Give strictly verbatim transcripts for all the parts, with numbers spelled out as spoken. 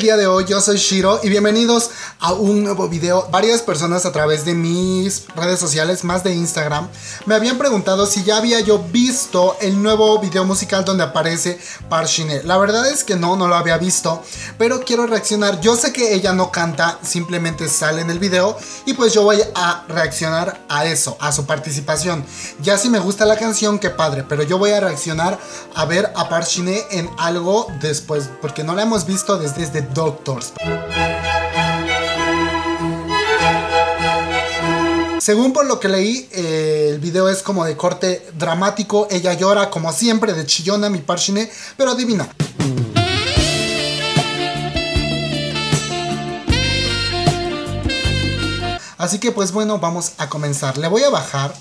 día de hoy, yo soy Shiro y bienvenidos a un nuevo video. Varias personas a través de mis redes sociales, más de Instagram, me habían preguntado si ya había yo visto el nuevo video musical donde aparece Parshine. La verdad es que no, no lo había visto, pero quiero reaccionar. Yo sé que ella no canta, simplemente sale en el video y pues yo voy a reaccionar a eso, a su participación. Ya si me gusta la canción, qué padre, pero yo voy a reaccionar a ver a Parshine en algo después, porque no la hemos visto desde, desde Doctors. Según por lo que leí, eh, el video es como de corte dramático. Ella llora como siempre, de chillona mi Parshine, pero adivina. Así que pues bueno, vamos a comenzar. Le voy a bajar.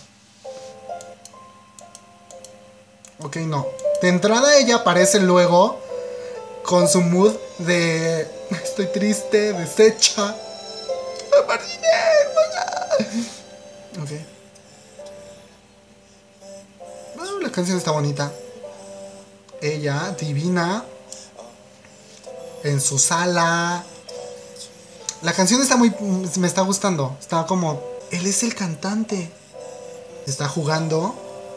Ok, no. De entrada ella aparece luego con su mood de estoy triste, deshecha. Ok. Bueno, la canción está bonita. Ella, divina, en su sala. La canción está muy... me está gustando. Está como... él es el cantante. Está jugando.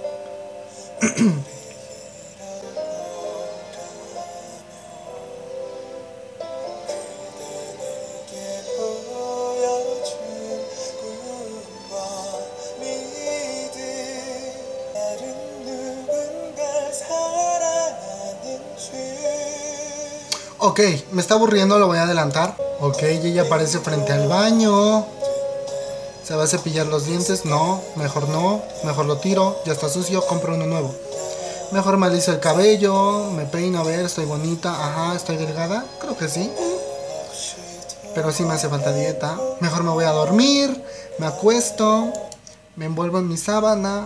Ok, me está aburriendo, lo voy a adelantar. Ok, y ella aparece frente al baño. ¿Se va a cepillar los dientes? No, mejor no. Mejor lo tiro, ya está sucio, compro uno nuevo. Mejor me aliso el cabello, me peino, a ver, estoy bonita. Ajá, estoy delgada, creo que sí. Pero sí me hace falta dieta. Mejor me voy a dormir, me acuesto, me envuelvo en mi sábana.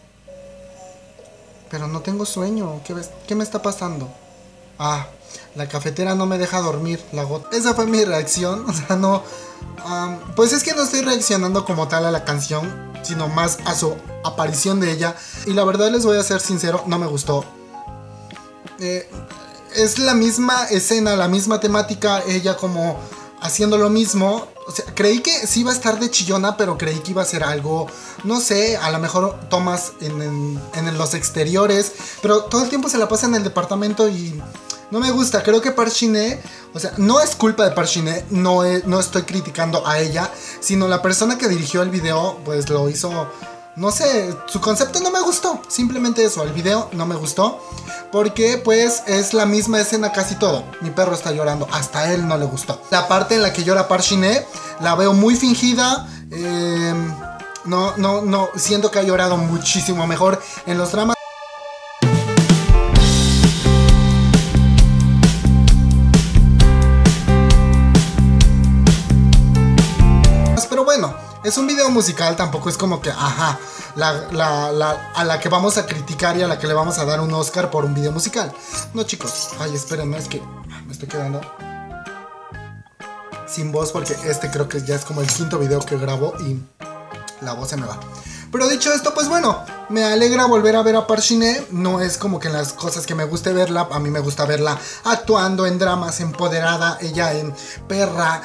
Pero no tengo sueño, ¿qué, qué me está pasando? Ah, la cafetera no me deja dormir, la gota. Esa fue mi reacción, o sea, no... Um, pues es que no estoy reaccionando como tal a la canción, sino más a su aparición de ella. Y la verdad les voy a ser sincero, no me gustó. Eh, es la misma escena, la misma temática, ella como haciendo lo mismo. O sea, creí que sí iba a estar de chillona, pero creí que iba a ser algo, no sé, a lo mejor tomas en, en, en los exteriores, pero todo el tiempo se la pasa en el departamento y no me gusta. Creo que Parshine, o sea, no es culpa de Parshine, no, es, no estoy criticando a ella, sino la persona que dirigió el video, pues lo hizo, no sé, su concepto no me gustó, simplemente eso, el video no me gustó, porque pues es la misma escena casi todo. Mi perro está llorando, hasta a él no le gustó. La parte en la que llora Parshine, la veo muy fingida, eh, no, no, no, siento que ha llorado muchísimo mejor en los dramas. Pero bueno, es un video musical, tampoco es como que, ajá, la, la, la, a la que vamos a criticar y a la que le vamos a dar un Oscar por un video musical. No, chicos, ay, espérenme, es que me estoy quedando sin voz porque este creo que ya es como el quinto video que grabo y la voz se me va. Pero dicho esto, pues bueno, me alegra volver a ver a Parshine. No es como que en las cosas que me guste verla, a mí me gusta verla actuando en dramas, empoderada, ella en perra.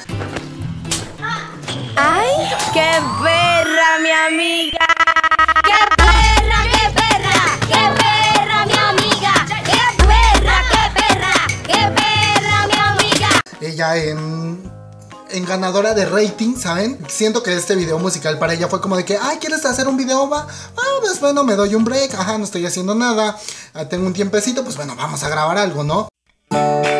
¡Ay, qué perra, mi amiga! ¡Qué perra, qué perra! ¡Qué perra, mi amiga! ¡Qué perra, qué perra! ¡Qué perra, mi amiga! Ella en, en ganadora de rating, ¿saben? Siento que este video musical para ella fue como de que, ay, ¿quieres hacer un video? Va, ah, pues bueno, me doy un break, ajá, no estoy haciendo nada, tengo un tiempecito, pues bueno, vamos a grabar algo, ¿no?